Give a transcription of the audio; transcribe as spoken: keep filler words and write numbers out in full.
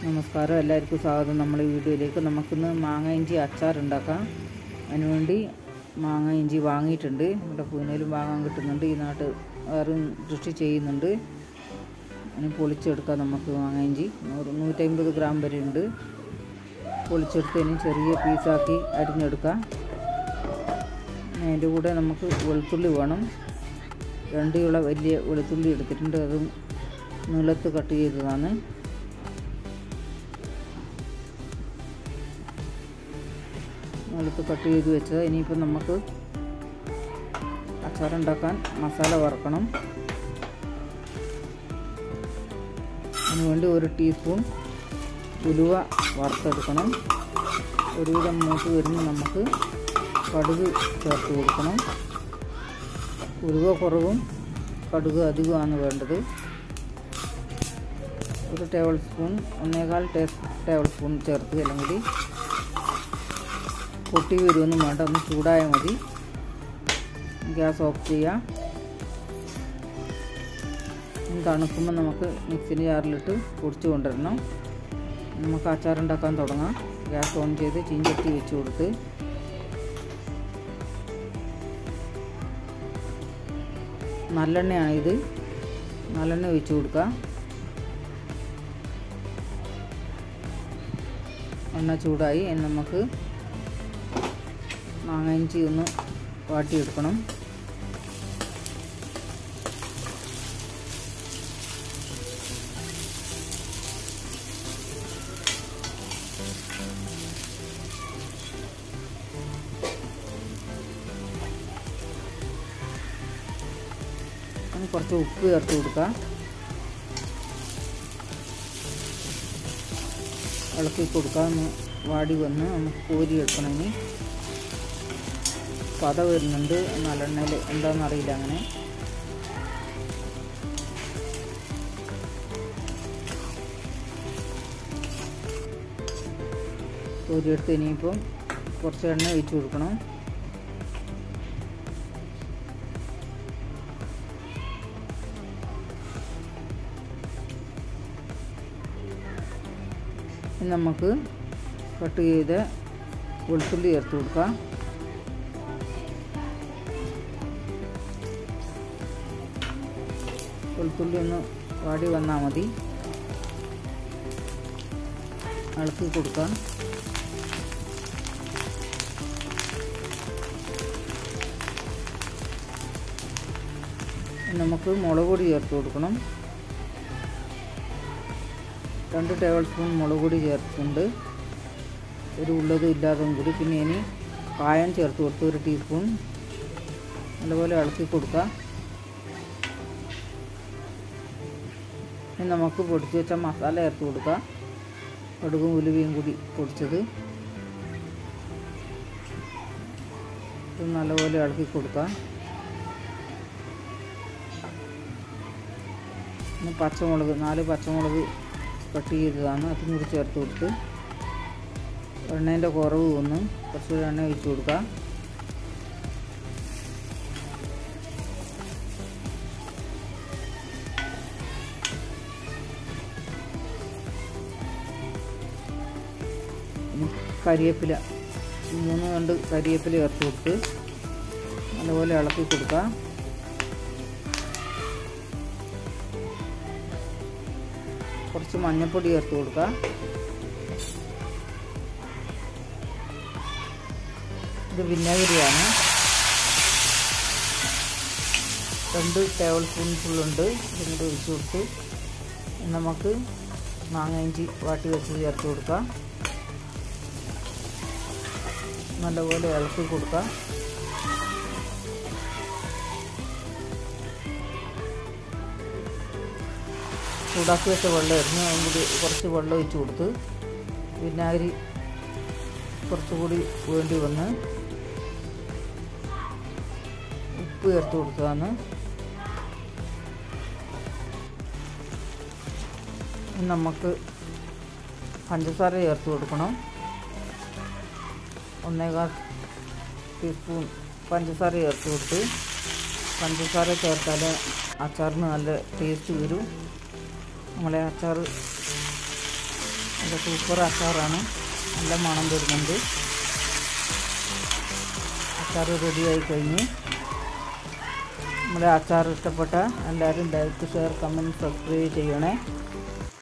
നമസ്കാരം, എല്ലാവർക്കും സ്വാഗതം. നമ്മുടെ വീഡിയോയിലേക്ക്. നമുക്കിന്ന് മാങ്ങ ഇഞ്ചി അച്ചാർ ഉണ്ടാക്കാം. അതിനുവേണ്ടി മാങ്ങ ഇഞ്ചി വാങ്ങിയിട്ടുണ്ട്. ഇവിടെ പൂനെയിലും വാങ്ങാൻ കിട്ടുന്നുണ്ട്, ഈ നാട്ടിൽ വേറെ കൃഷി ചെയ്യുന്നുണ്ട്. അതിന് പൊളിച്ചെടുക്കാം. നമുക്ക് മാങ്ങ ഇഞ്ചി ഒരു നൂറ്റമ്പത് ഗ്രാം വരെ ഉണ്ട്. പൊളിച്ചെടുത്തതിന് ചെറിയ പീസാക്കി അരിഞ്ഞെടുക്കാം. അതിൻ്റെ കൂടെ നമുക്ക് വെളുത്തുള്ളി വേണം. രണ്ട് ഇള വലിയ വെളുത്തുള്ളി എടുത്തിട്ടുണ്ട്, അതും നീളത്ത് കട്ട് ചെയ്തതാണ്. നീളത്ത് കട്ട് ചെയ്ത് വെച്ചത്. ഇനിയിപ്പോൾ നമുക്ക് അച്ചാറുണ്ടാക്കാൻ മസാല വറക്കണം. അതിനുവേണ്ടി ഒരു ടീസ്പൂൺ ഉലുവ വറുത്തെടുക്കണം. ഒരുവിധം മൂത്ത് വരുമ്പോൾ നമുക്ക് കടുക് ചേർത്ത് കൊടുക്കണം. ഉലുവ കുറവും കടുക് അധികമാണ് വേണ്ടത്. ഒരു ടേബിൾ സ്പൂൺ ഒന്നേകാൽ ടേബിൾ സ്പൂൺ ചേർത്ത്, അല്ലെങ്കിൽ പൊട്ടി വരുമൊന്നും വേണ്ട, ഒന്ന് ചൂടായാൽ മതി. ഗ്യാസ് ഓഫ് ചെയ്യാം. തണുക്കുമ്പോൾ നമുക്ക് മിക്സിൻ്റെ ജാറിലിട്ട് പൊടിച്ച് കൊണ്ടുവരണം. നമുക്ക് അച്ചാറുണ്ടാക്കാൻ തുടങ്ങാം. ഗ്യാസ് ഓൺ ചെയ്ത് ചീഞ്ചട്ടി വെച്ച് കൊടുത്ത് നല്ലെണ്ണയാണിത്, നല്ലെണ്ണ ഒഴിച്ച് കൊടുക്കുക. എണ്ണ ചൂടായി. നമുക്ക് മാങ്ങ ഇഞ്ചി ഒന്ന് വാട്ടിയെടുക്കണം. കുറച്ച് ഉപ്പ് ചേർത്ത് കൊടുക്കുക. ഇളക്കി കൊടുക്കുക. ഒന്ന് വാടി വന്ന് നമുക്ക് കോരി എടുക്കണമെങ്കിൽ പത വരുന്നുണ്ട്. നല്ലെണ്ണയിൽ എന്താണെന്നറിയില്ല. അങ്ങനെ കോരിയെടുത്ത് ഇനിയിപ്പം കുറച്ച് എണ്ണ ഒഴിച്ച് കൊടുക്കണം. നമുക്ക് കട്ട് ചെയ്ത് വെളുത്തുള്ളി ചേർത്ത് കൊടുക്കാം. വെളുത്തുള്ളി ഒന്ന് വാടി വന്നാൽ മതി. ഇളക്കി കൊടുക്കാം. നമുക്ക് മുളക് പൊടി ചേർത്ത് കൊടുക്കണം. രണ്ട് ടേബിൾ സ്പൂൺ മുളക് പൊടി ചേർത്തിട്ടുണ്ട്, ഒരു ഉള്ളതും ഇല്ലാത്തതും കൂടി. പിന്നെ ഇനി കായം ചേർത്ത് കൊടുത്ത് ഒരു ടീസ്പൂൺ നല്ലപോലെ ഇളക്കി കൊടുക്കുക. ഇനി നമുക്ക് പൊടിച്ച് വെച്ച മസാല ചേർത്ത് കൊടുക്കുക. കടുകും ഉലുവയും കൂടി പൊടിച്ചത് ഇത് നല്ലപോലെ ഇളക്കി കൊടുക്കുക. ഇനി പച്ചമുളക്, നാല് പച്ചമുളക് കട്ട് ചെയ്തതാണ്, അതും കൂടി ചേർത്ത് കൊടുത്ത് എണ്ണേൻ്റെ കുറവ് ഒന്ന് കുറച്ച് എണ്ണ ഒഴിച്ച് കൊടുക്കുക. കരിവേപ്പില, മൂന്ന് കണ്ട് കരിവേപ്പില ചേർത്ത് കൊടുത്ത് നല്ലപോലെ ഇളക്കി കൊടുക്കുക. കുറച്ച് മഞ്ഞൾപ്പൊടി ചേർത്ത് കൊടുക്കുക. ഇത് വിനാഗിരിയാണ്, രണ്ട് ടേബിൾ സ്പൂൺ ഫുള്ളുണ്ട്. ഇതും കൂടി ഒഴിച്ച് കൊടുത്ത് നമുക്ക് മാങ്ങ ഇഞ്ചി വാട്ടി വെച്ച് ചേർത്ത് കൊടുക്കുക. നല്ലപോലെ ഇളക്കി കൊടുക്കുക. ചൂടാക്കി വെച്ച വെള്ളമായിരുന്നു, അതും കൂടി കുറച്ച് വെള്ളം ഒഴിച്ച് കൊടുത്ത് വിനാഗിരി കുറച്ചുകൂടി വേണ്ടി വന്ന് ഉപ്പ് ചേർത്ത് കൊടുത്തതാണ്. നമുക്ക് പഞ്ചസാര ചേർത്ത് കൊടുക്കണം. ഒന്നേകാൽ ടീസ്പൂൺ പഞ്ചസാര ചേർത്ത് കൊടുത്ത്, പഞ്ചസാര ചേർത്താൽ അച്ചാറിന് നല്ല ടേസ്റ്റ് വരും. നമ്മളെ അച്ചാർ ഇത് സൂപ്പർ അച്ചാറാണ്, നല്ല മണം വരുന്നുണ്ട്. അച്ചാർ റെഡിയായി കഴിഞ്ഞ്. നമ്മുടെ അച്ചാർ ഇഷ്ടപ്പെട്ട എല്ലാവരും ലൈക്ക്, ഷെയർ, കമൻറ്റ്, സബ്സ്ക്രൈബ് ചെയ്യണേ.